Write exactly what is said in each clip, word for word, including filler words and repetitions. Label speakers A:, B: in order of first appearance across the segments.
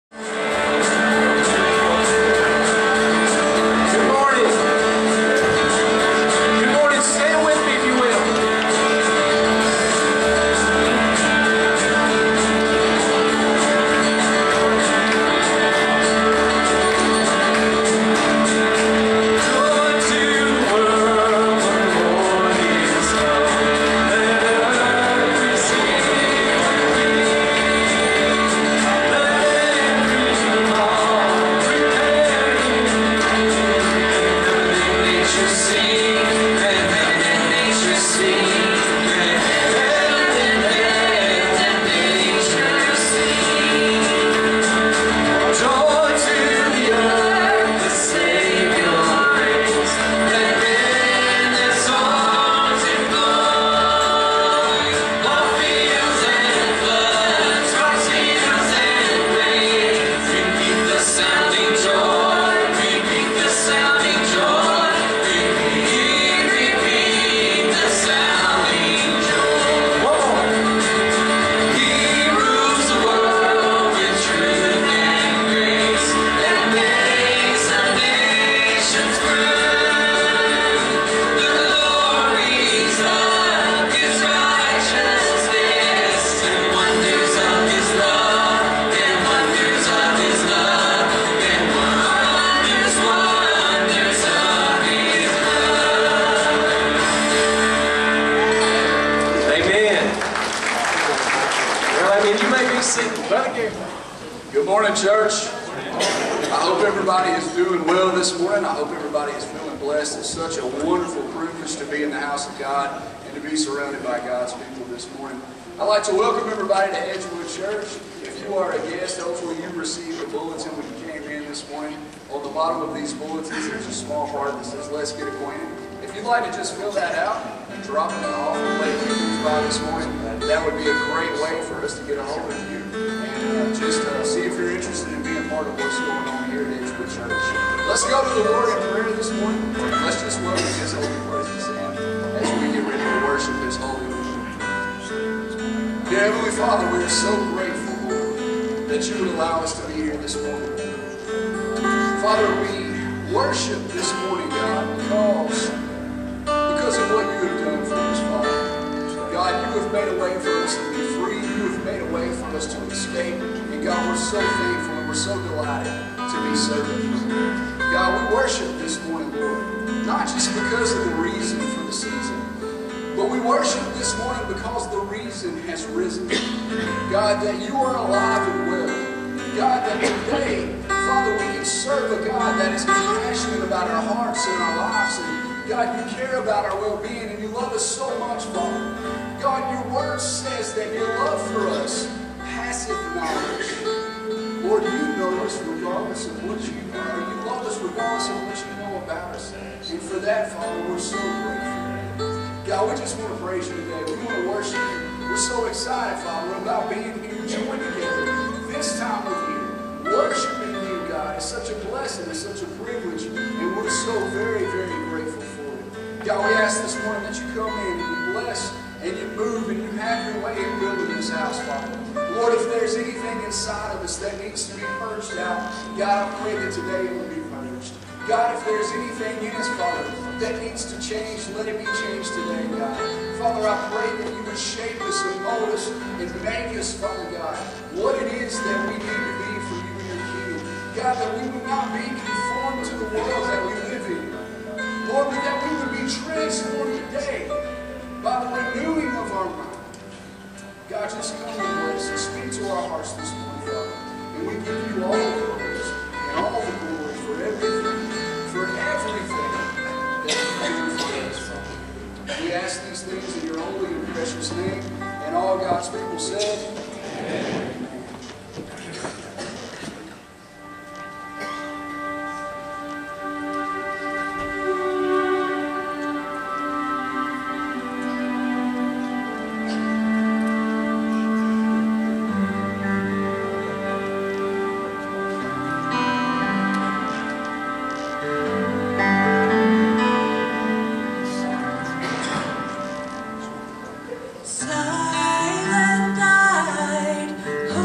A: Good morning, church. I hope everybody is doing well this morning. I hope everybody is feeling blessed. It's such a wonderful privilege to be in the house of God and to be surrounded by God's people this morning. I'd like to welcome everybody to Edgewood Church. If you are a guest, hopefully you received a bulletin when you came in this morning. On the bottom of these bulletins, there's a small part that says, "Let's get acquainted." If you'd like to just fill that out and drop it off and lay it by this morning, that would be a great way for us to get a hold of you and uh, just uh, see if you're interested in being part of what's going on here at Edgewood Church. Let's go to the Lord in prayer this morning. Let's just welcome His holy presence in as we get ready to worship His holy name. Dear Heavenly Father, we are so grateful, Lord, that you would allow us to be here this morning. Father, we worship this morning, God, because because of what you have done for us, Father. God, you have made a way for us to be free. You have made a way for us to escape. And God, we're so thankful and we're so delighted to be servants. God, we worship this morning, Lord, not just because of the reason for the season, but we worship this morning because the reason has risen. God, that you are alive and well. God, that today, Father, we can serve a God that is compassionate about our hearts and our lives. And God, you care about our well-being and you love us so much, Father. God, your word says that your love for us passeth knowledge. Lord, you know us regardless of what you are. You love us regardless of what you know about us. And for that, Father, we're so grateful. God, we just want to praise you today. We want to worship you. We're so excited, Father, about being here, joined together this time of year, worshiping you, God. It's such a blessing. It's such a privilege. And we're so very, very grateful for it. God, we ask this morning that you come in and you bless and you move and you have your way in building this house, Father. Lord, if there's anything inside of us that needs to be purged out, God, I pray that today it will be purged. God, if there's anything in us, Father, that needs to change, let it be changed today, God. Father, I pray that you would shape us and mold us and make us, Father God, what it is that we need to be for you and your kingdom. God, that we would not be conformed to the world that we live in. Lord, that we would be transformed today by the renewing of our mind. God, just come and bless and speak to our hearts this morning, Father. And we give you all the praise and all the glory for everything, for everything that you do for us, Father. We ask these things in your holy and precious name, and all God's people said, Amen.
B: Silent night.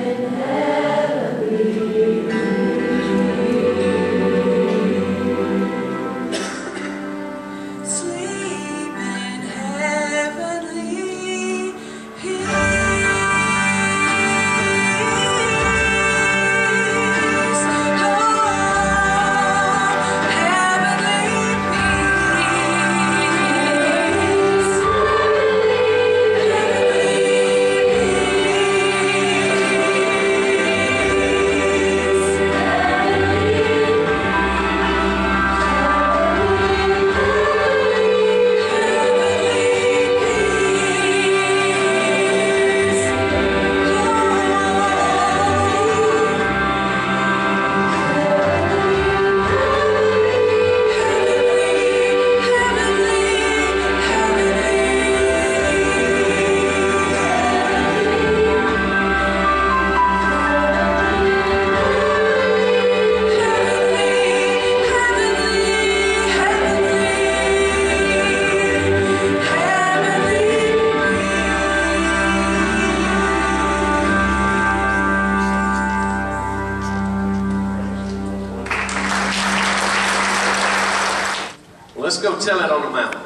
B: Let's go tell it on the mountain.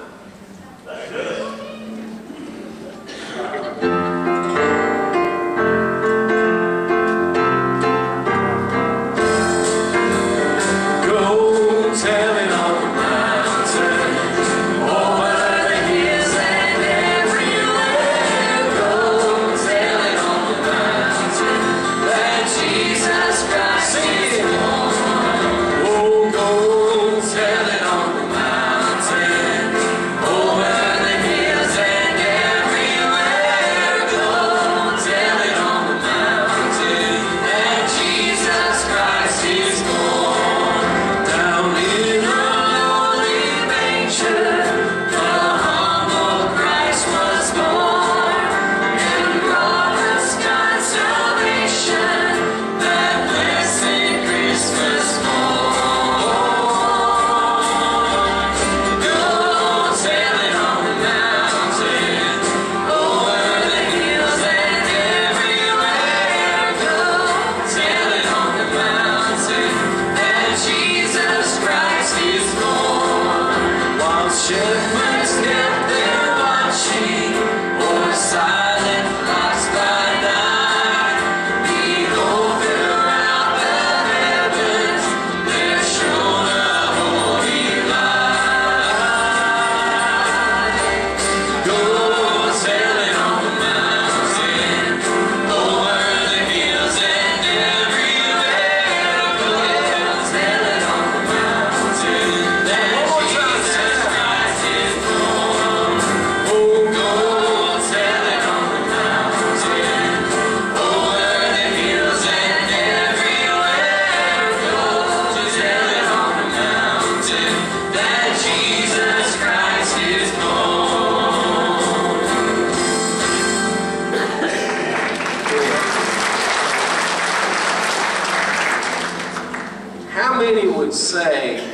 B: Say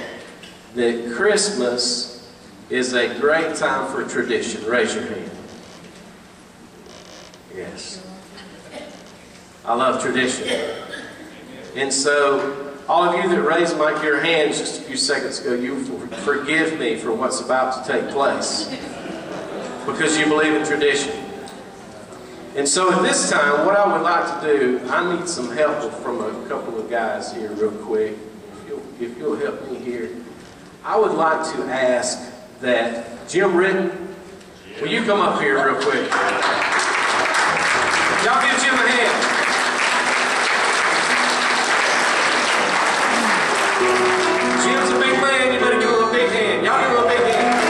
B: that Christmas is a great time for tradition. Raise your hand. Yes. I love tradition. And so, all of you that raised like your hands just a few seconds ago, you forgive me for what's about to take place because you believe in tradition. And so at this time, what I would like to do, I need some help from a couple of guys here real quick. If you'll help me here, I would like to ask that Jim Ritton, will you come up here real quick? Y'all give Jim a hand. Jim's a big man, you better give him a big hand. Y'all give him a big hand.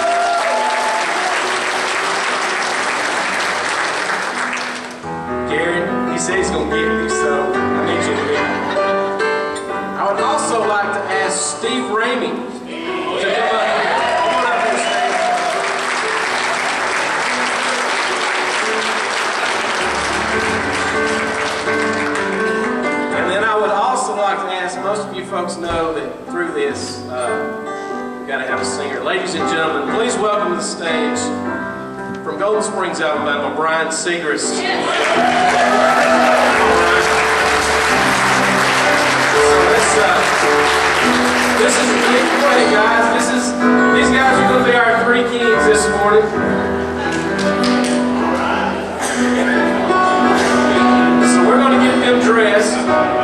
B: Garrett, he said he's going to get me, so I need you to be here. I would also like to ask Steve Ramey to come up here. Come on up here, Steve. And then I would also like to ask, most of you folks know that through this, uh, we've got to have a singer. Ladies and gentlemen, please welcome to the stage, from Golden Springs, Alabama, Brian Segrist. Yes. songs this morning. So we're going to get them dressed.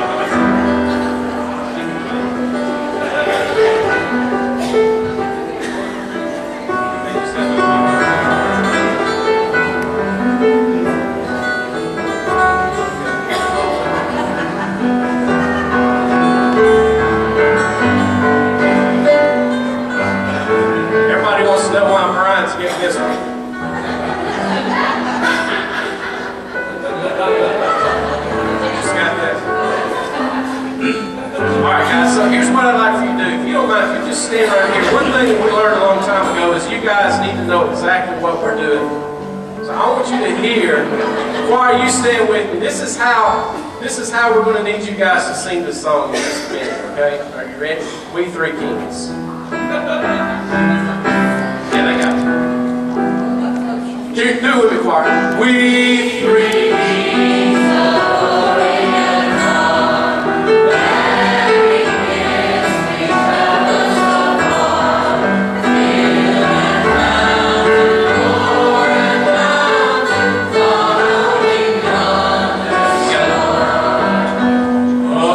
B: This one. Just got that. Alright guys, so here's what I'd like for you to do. If you don't mind, if you just stand right here. One thing that we learned a long time ago is you guys need to know exactly what we're doing. So I want you to hear, choir, you stand with me. This is how this is how we're going to need you guys to sing this song in just a minute, okay? Are you ready? We Three Kings. Yeah, they got it. Do it with me, choir. We three kings of Orient come, bearing gifts because of God, hill and mountain, moor and mountain, following yonder star. Oh.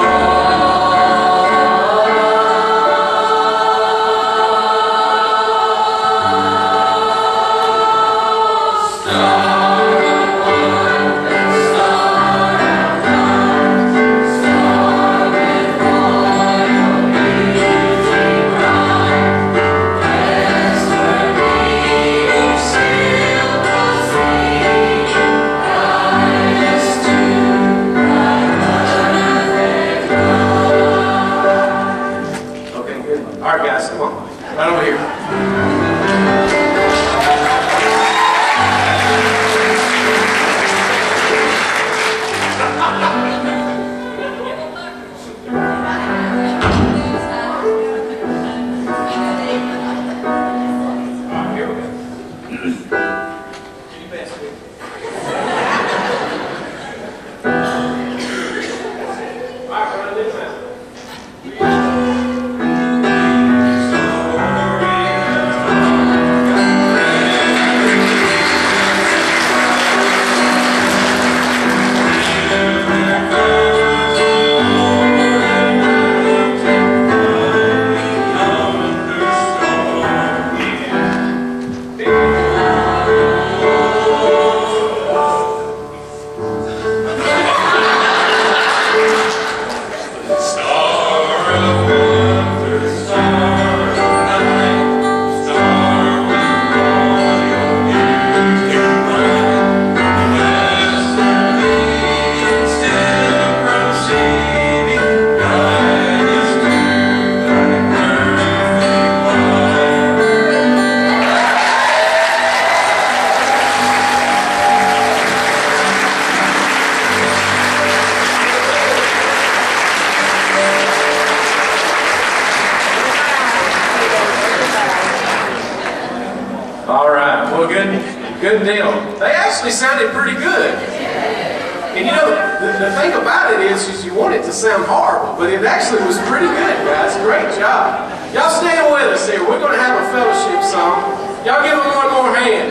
B: Good deal. They actually sounded pretty good. And you know, the, the thing about it is, is you want it to sound horrible, but it actually was pretty good, guys. Great job. Y'all stand with us here. We're going to have a fellowship song. Y'all give them one more hand.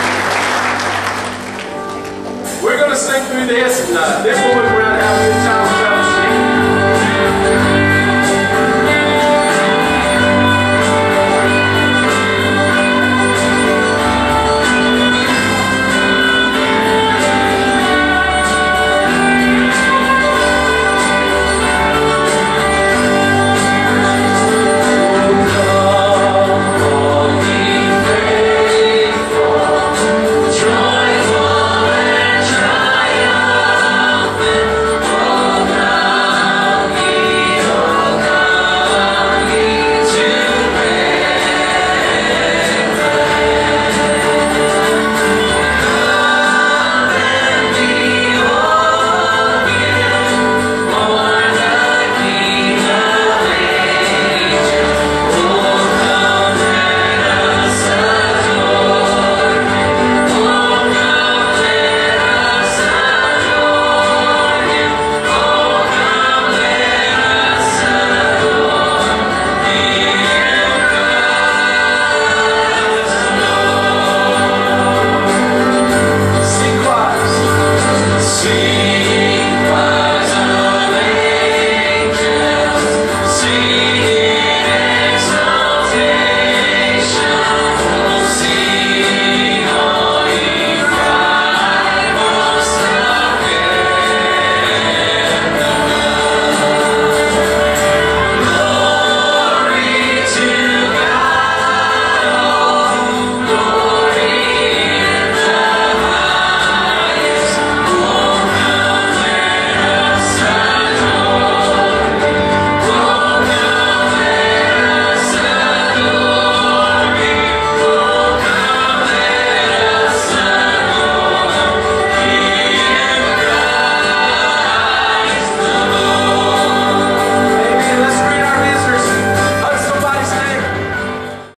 B: We're going to sing through this, and uh, this will move around and have a good time.